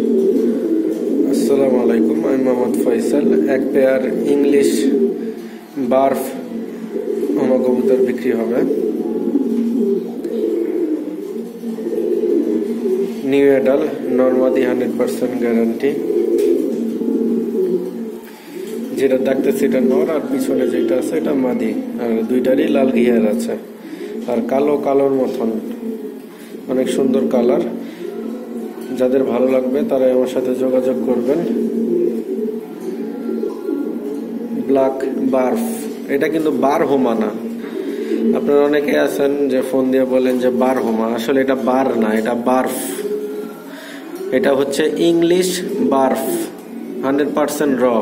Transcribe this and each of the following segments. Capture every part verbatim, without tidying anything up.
আসসালামু আলাইকুম, আমি মোহাম্মদ ফয়সাল। এক পেয়ার ইংলিশ বার্ফ হোমা কবুতর বিক্রি হবে। নিউ এডাল, নরমাদি হান্ড্রেড পার্সেন্ট গ্যারান্টি। যেটা দেখতেছি এটা নর, আর পিছনে যেটা আছে এটা মাদি, আর দুইটারই লাল গিয়ার আছে, আর কালো কালোর মতন অনেক সুন্দর কালার। যাদের ভালো লাগবে তারা আমার সাথে যোগাযোগ করবেন। ব্ল্যাক বার্ফ, এটা কিন্তু বার হোমা না। আপনারা অনেকে আছেন যে ফোন দিয়ে বলেন যে বার হোমা, আসলে এটা বার না, এটা বার্ফ। এটা হচ্ছে ইংলিশ বার্ফ, হান্ড্রেড পার্সেন্ট র।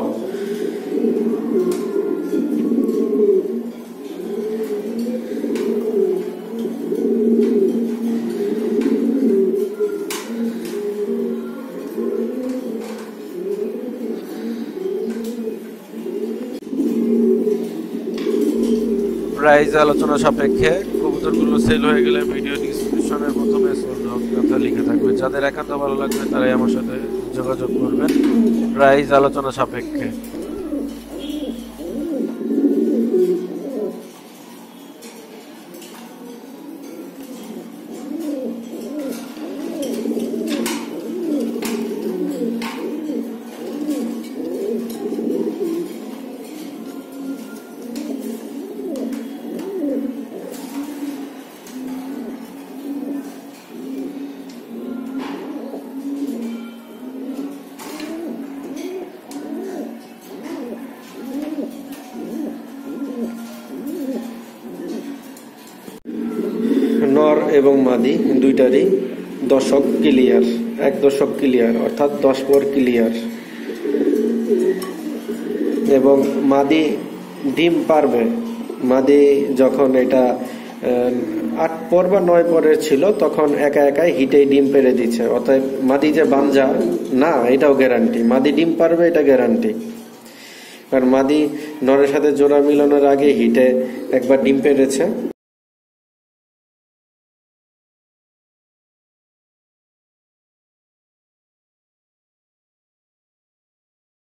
প্রাইস আলোচনা সাপেক্ষে। কবুতরগুলো সেল হয়ে গেলে ভিডিও ডিসক্রিপশনের প্রথমে কথা লিখে থাকবে। যাদের একান্ত ভালো লাগবে তারাই আমার সাথে যোগাযোগ করবেন। প্রাইস আলোচনা সাপেক্ষে। নর এবং মাদি দুইটারই দশক ক্লিয়ার, এক দশক ক্লিয়ার, অর্থাৎ দশ পর ক্লিয়ার। এবং মাদি ডিম পারবে। মাদি যখন এটা আট পর বা নয় পরের ছিল তখন একা একাই হিটেই ডিম পেরে দিচ্ছে। অর্থাৎ মাদি যে বাঞ্জা না, এটাও গ্যারান্টি। মাদি ডিম পারবে, এটা গ্যারান্টি। কারণ মাদি নরের সাথে জোড়া মিলানোর আগে হিটে একবার ডিম পেরেছে।